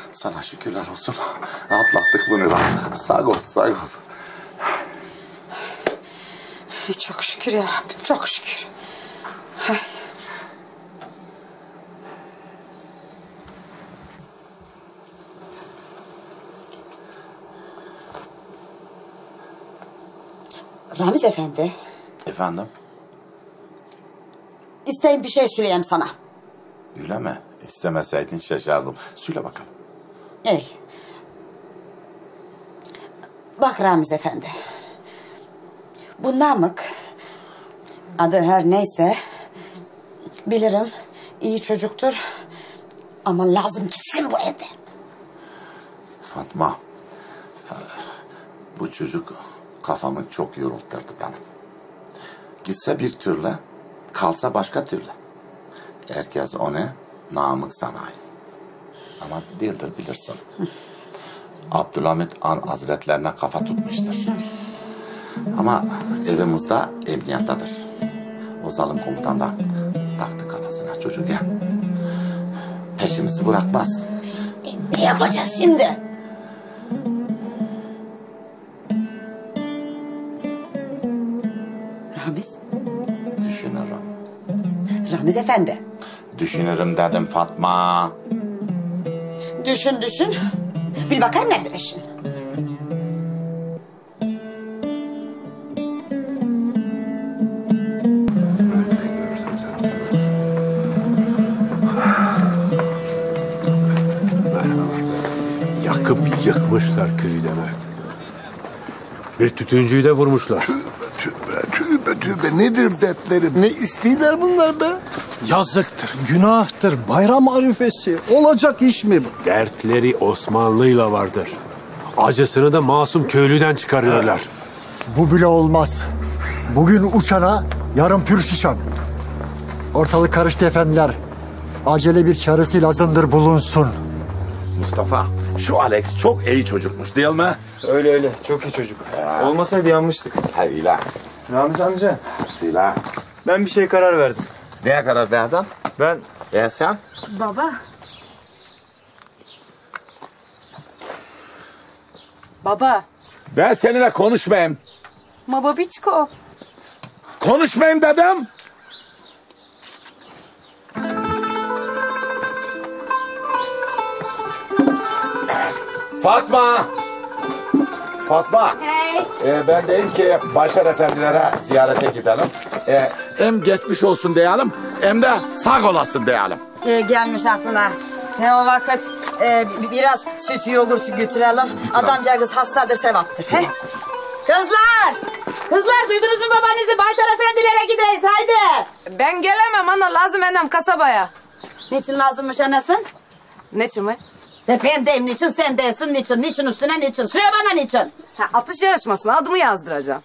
Sana şükürler olsun. Atlattık bunu da. Sağ ol, sağ ol. Çok şükür ya Rabbim, çok şükür. Ramiz Efendi. Efendim? İsteyim bir şey söyleyeyim sana. Öyle mi? İstemeseydin şaşardım. Söyle bakalım. Ey. Bak Ramiz Efendi. Bu Namık, adı her neyse, bilirim iyi çocuktur ama lazım gitsin bu evden. Fatma, bu çocuk kafamı çok yorultturdu benim. Gitse bir türlü, kalsa başka türlü. Herkes onu Namık sanayi. Ama değildir bilirsin. Abdülhamit Han Hazretlerine kafa tutmuştur. Ama evimizde emniyettedir. O zalim komutan da taktı kafasına çocuk ya. Peşimizi bırakmaz. Ne yapacağız şimdi? Ramiz? Düşünürüm. Ramiz Efendi. Düşünürüm dedim Fatma. Düşün düşün. Bil bakayım nedir işin? Yakıp yıkmışlar köyü demek. Bir tütüncüyü de vurmuşlar. Tübe nedir dertleri? Ne istiyorlar bunlar be? Yazıktır, günahtır, bayram arifesi. Olacak iş mi bu? Dertleri Osmanlı'yla vardır. Acısını da masum köylüden çıkarıyorlar. Bu bile olmaz. Bugün uçana, yarın pürsüşan. Ortalık karıştı efendiler. Acele bir çaresi lazımdır bulunsun. Mustafa, şu Alex çok iyi çocukmuş değil mi? Öyle öyle, çok iyi çocuk. Olmasaydı yanmıştık. Hayır. Ramiz amca, Sila. ben bir şeye karar verdim. Neye karar verdin? Ben... Sen? Baba. Baba. Ben seninle konuşmayayım. Baba biçko. Konuşmayayım dedim. Fatma. Hey. Ben deyim ki Baytar Efendilere ziyarete gidelim. Hem geçmiş olsun diyelim hem de sağ olasın diyelim. Gelmiş aklına. O vakit biraz süt yoğurt götürelim. Adamcağız hastadır, sevaptır. He? Kızlar duydunuz mu babanızı? Baytar Efendilere gideyiz, haydi. Ben gelemem ana, lazım enem kasabaya. Niçin lazımmış anasın? Niçin mi? Ben deyim niçin, sen değilsin niçin? Niçin üstüne niçin? Söyle bana niçin? Atış yarışmasına adımı yazdıracağım.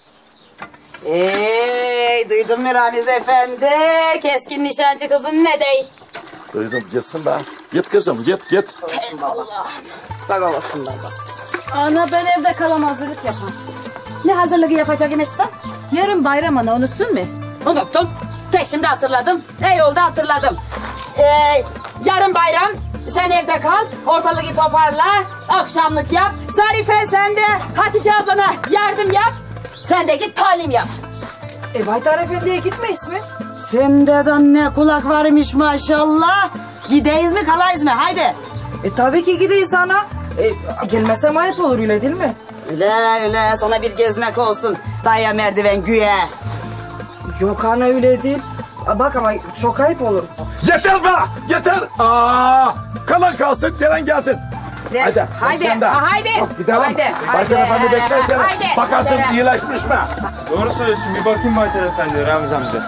Duydun mu Ramiz Efendi? Keskin nişancı kızın ne dey? Duydum, gitsin be. Git kızım, git. Allah. Sağ olasın baba. Ana ben evde kalam, hazırlık yapam. Ne hazırlığı yapacak imişsin? Yarın bayram ana, unuttun mu? Unuttum. Şimdi hatırladım. Oldu hatırladım. Yarın bayram. Sen evde kal. Ortalığı toparla. Akşamlık yap. Zarife sen de Hatice ablana yardım yap. Sen de git talim yap. Baytar Efendi'ye gitmeyiz mi? Sende de ne kulak varmış maşallah. Gideyiz mi kalayız mı? Haydi. Tabii ki gideyiz ana. Gelmesem ayıp olur, öyle değil mi? Öyle sana bir gezmek olsun. Daya merdiven güye. Yok ana, öyle değil. Bak ama çok ayıp olur. Yeter be, yeter. Kalan kalsın, gelen gelsin. Haydi. Haydi. Gidelim. Baytar Efendi beklersene. Bakarsın iyileşmiş mi? Doğru söylüyorsun, bir bakayım Baytar Efendi, Ramiz amca.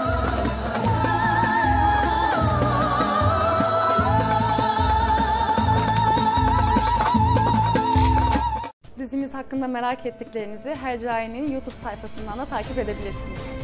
Dizimiz hakkında merak ettiklerinizi Hercai'nin YouTube sayfasından da takip edebilirsiniz.